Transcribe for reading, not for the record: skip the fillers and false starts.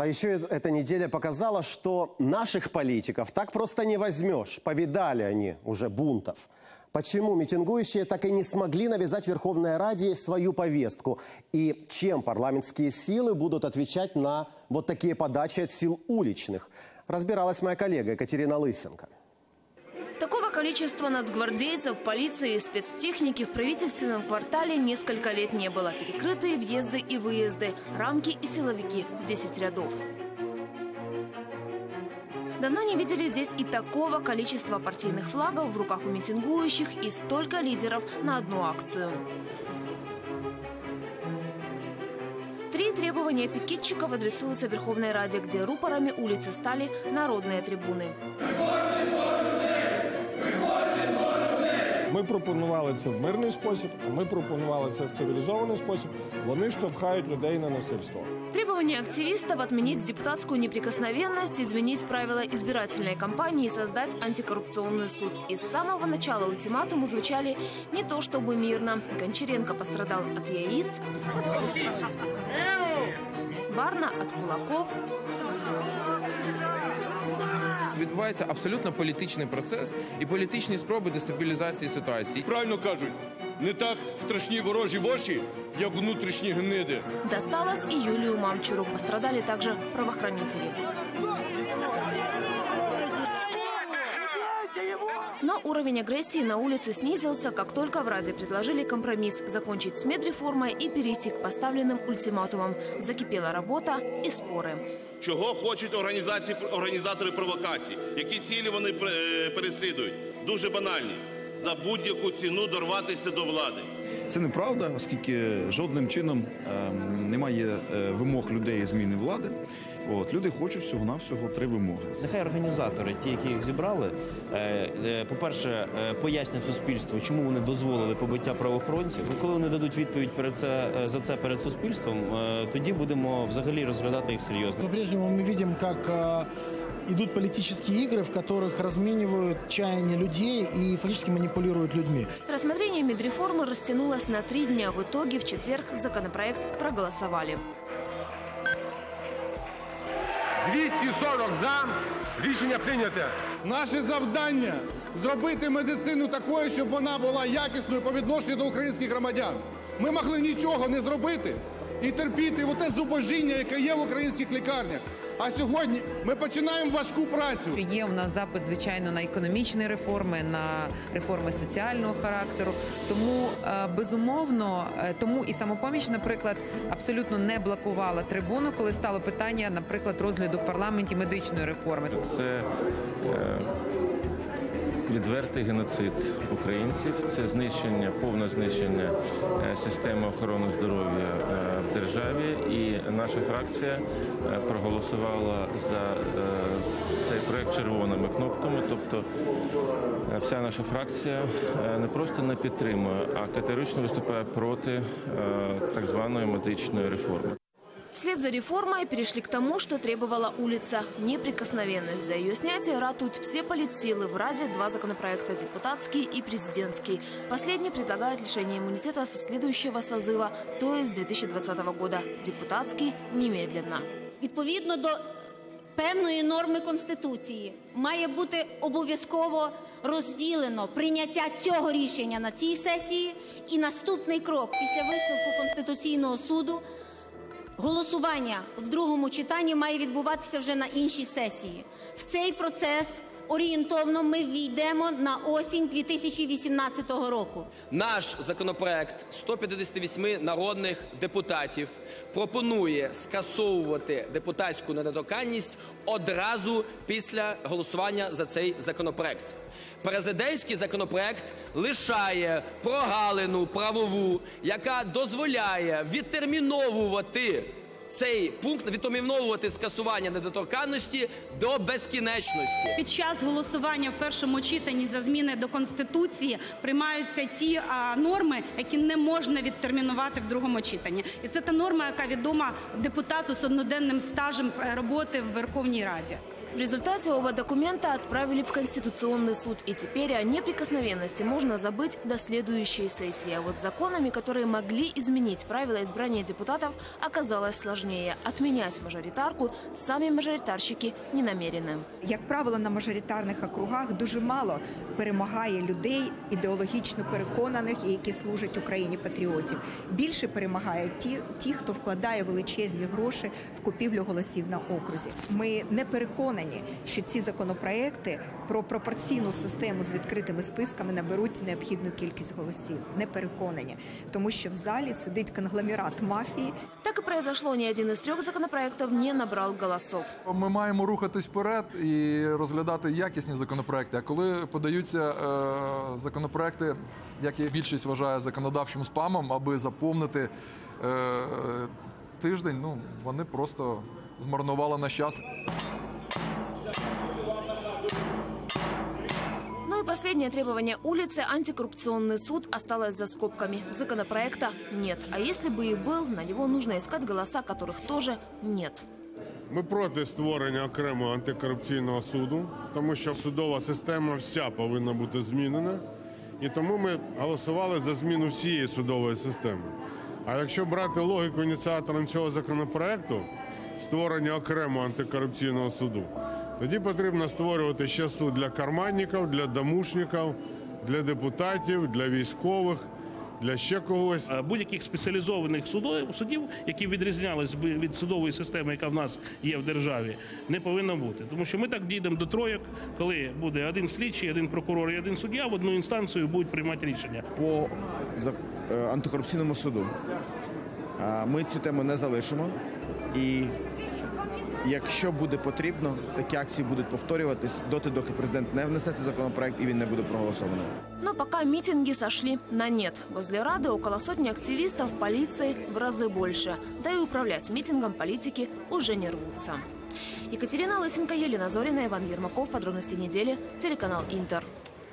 А еще эта неделя показала, что наших политиков так просто не возьмешь. Повидали они уже бунтов. Почему митингующие так и не смогли навязать Верховной Раде свою повестку? И чем парламентские силы будут отвечать на вот такие подачи от сил уличных? Разбиралась моя коллега Екатерина Лысенко. Такого количества нацгвардейцев, полиции и спецтехники в правительственном квартале несколько лет не было. Перекрытые въезды и выезды, рамки и силовики, 10 рядов. Давно не видели здесь и такого количества партийных флагов в руках у митингующих и столько лидеров на одну акцию. 3 требования пикетчиков адресуются Верховной Раде, где рупорами улицы стали народные трибуны. Ми пропонували це в мирний спосіб, а ми пропонували це в цивілізований спосіб. Вони штовхають людей на насильство. Требование активистов отменить депутатскую неприкосновенность, изменить правила избирательной кампании и создать антикоррупционный суд. И с самого начала ультиматумы звучали не то чтобы мирно. Гончаренко пострадал от яиц, Барна от кулаков. Відбувається абсолютно політичний процес і політичні спроби дестабілізації ситуації. Правильно кажуть, не так страшні ворожі воші, як внутрішні гниди. Досталось и Юлию Мамчуру. Пострадали также правоохранители. Но уровень агрессии на улице снизился, как только в Раде предложили компромисс – закончить с медреформой и перейти к поставленным ультиматумам. Закипела работа и споры. Чого хочуть організатори провокацій? Які цілі вони переслідують? Дуже банальні. За будь-яку ціну дорватися до влади. Це неправда, оскільки жодним чином немає вимог людей зміни влади. Люди хочуть всього-навсього 3 вимоги. Нехай організатори, ті, які їх зібрали, по-перше, пояснять суспільству, чому вони дозволили побиття правоохоронців. Коли вони дадуть відповідь за це перед суспільством, тоді будемо взагалі розглядати їх серйозно. По-прежнему мы видим, как идут политические игры, в которых разменивают чаяния людей и фактически манипулируют людьми. Рассмотрение медреформы растянулось на 3 дня. В итоге в четверг законопроект проголосовали. 240 за. Рішення прийняте. Наше завдання – зробити медицину такою, щоб вона була якісною по відношенню до українських громадян. Ми могли нічого не зробити і терпіти те зубожіння, яке є в українських лікарнях. А сьогодні ми починаємо важку працю. Є у нас запит, звичайно, на економічні реформи, на реформи соціального характеру. Тому, безумовно, тому і «Самопоміч», наприклад, абсолютно не блокувала трибуну, коли стало питання, наприклад, розгляду в парламенті медичної реформи. Це відвертий геноцид українців, це повне знищення системи охорони здоров'я в державі. І наша фракція проголосувала за цей проект червоними кнопками. Тобто вся наша фракція не просто не підтримує, а категорично виступає проти так званої медичної реформи. Вслед за реформой перешли к тому, что требовала улица – неприкосновенность. За ее снятие ратуют все политсилы. В Раде 2 законопроекта – депутатский и президентский. Последний предлагает лишение иммунитета со следующего созыва, то есть 2020 года. Депутатский – немедленно. Відповідно до певної норми Конституції має бути обов'язково розділено прийняття цього рішення на цій сесії і наступний крок після висновку Конституційного суду – голосування в другому читанні має відбуватися вже на іншій сесії. В цей процес орієнтовно ми ввійдемо на осінь 2018 року. Наш законопроект 158 народних депутатів пропонує скасовувати депутатську недоторканність одразу після голосування за цей законопроект. Президентський законопроект лишає прогалину правову, яка дозволяє відтерміновувати цей пункт, відтерміновувати скасування недоторканності до безкінечності. Під час голосування в першому читанні за зміни до Конституції приймаються ті норми, які не можна відтермінувати в другому читанні. І це та норма, яка відома депутату з одноденним стажем роботи в Верховній Раді. В результате оба документа отправили в Конституционный суд, и теперь о неприкосновенности можно забыть до следующей сессии. А вот законами, которые могли изменить правила избрания депутатов, оказалось сложнее. Отменять мажоритарку сами мажоритарщики не намерены. Як правило, на мажоритарних округах дуже мало перемагає людей ідеологічно переконаних і які служать Україні патріотів. Більше перемагають ті, хто вкладає величезні гроші в купівлю голосів на окрузі. Ми не переконані, що ці законопроекти про пропорційну систему з відкритими списками наберуть необхідну кількість голосів. Не переконані, тому що в залі сидить конгломерат мафії. Так и произошло, ни один из 3 законопроектов не набрал голосов. Ми маємо рухатись вперед і розглядати якісні законопроекти. А коли подаються законопроекти, які більшість вважає законодавчим спамом, аби заповнити тиждень, вони просто змарнували наш час. Ну и последнее требование улицы – антикоррупционный суд осталось за скобками. Законопроекта нет. А если бы и был, на него нужно искать голоса, которых тоже нет. Ми проти створення окремого антикорупційного суду, тому що судова система вся повинна бути змінена. І тому ми голосували за зміну всієї судової системи. А якщо брати логіку ініціатором цього законопроекту, створення окремого антикорупційного суду, тоді потрібно створювати ще суд для карманників, для домушників, для депутатів, для військових, для ще когось. Будь-яких спеціалізованих судів, які відрізнялись би від судової системи, яка в нас є в державі, не повинно бути. Тому що ми так дійдемо до тройок, коли буде один слідчий, один прокурор і один суддя, в одну інстанцію будуть приймати рішення. По антикорупційному суду ми цю тему не залишимо. І якщо буде потрібно, такі акції будуть повторюватись доти, доки президент не внесе цей законопроект і він не буде проголосований. Но пока митинги сошли на нет. Возле Рады около сотни активистов, полиции в разы больше. Да и управлять митингом политики уже не рвутся. Екатерина Лысенко, Елена Зорина, Иван Ермаков. Подробности недели. Телеканал Интер.